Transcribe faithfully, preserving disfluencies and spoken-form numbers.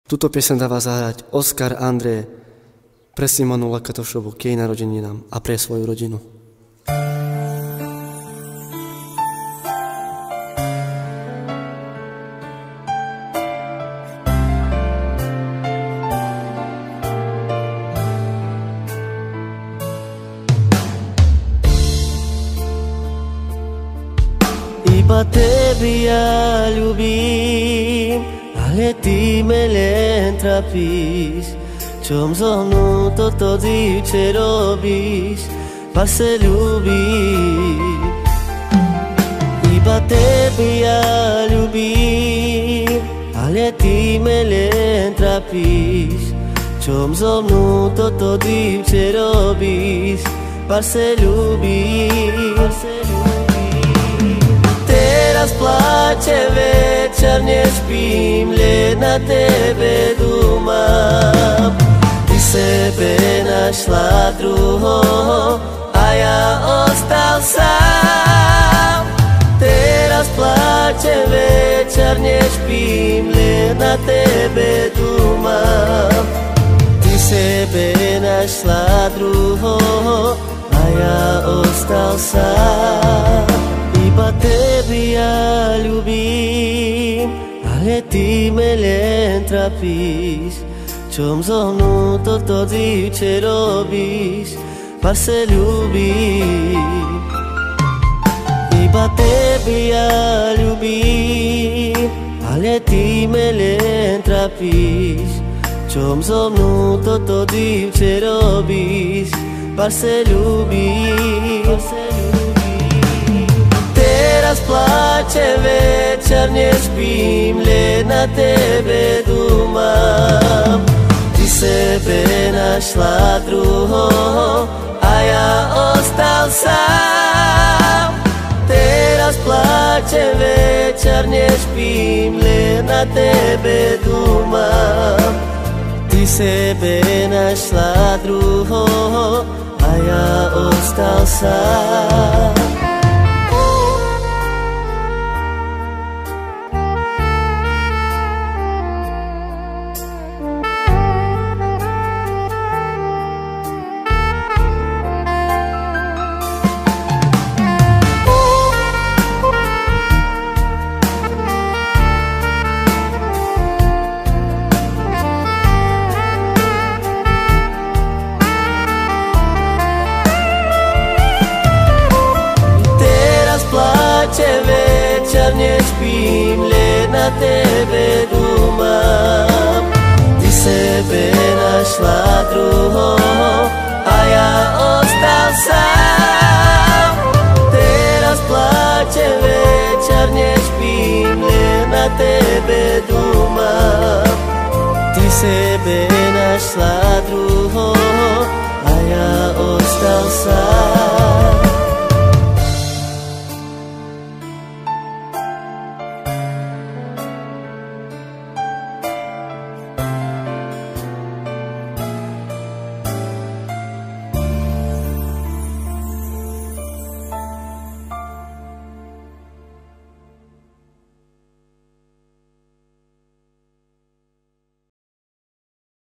Tuto piesň dáva zahrať Oskar Andrej pre Simonu Lakatošovu k jej narodeninám a pre svoju rodinu. Iba tebe ja ľubím, ale ty me len trapíš. Čom so mnou toto divče robíš, pa se ľúbim. Iba tebe ja ľubím, ale ty me len trapíš. Čom so mnou toto divče robíš, pa se ľúbim. Teraz plače večer, nespím, len na tebe dúmam. Ty sebe našla druhého a ja ostal sám. Teraz plače večer, nespím, len na tebe dúmam. Ty sebe našla druhého a ja ostal sám. Iba tebe ja ľubím, ale ty me len trapíš. Čom so mnou toto divče robíš, pa se ľúbim. Iba tebe ja ľubím, ale ty me len trapíš. Čom so mnou toto divče robíš, pa se ľúbim. Teraz plače večer, nespím, len na tebe dúmam. Ty sebe našla druhého a ja ostal sám. Teraz plače večer, nespím, len na tebe dúmam. Ty sebe našla druhého a ja ostal sám. Večer nespím, len na tebe dúmam. Ty sebe našla druhého a ja ostal sám. Teraz plače večer, nespím, len na tebe dúmam. Ty sebe našla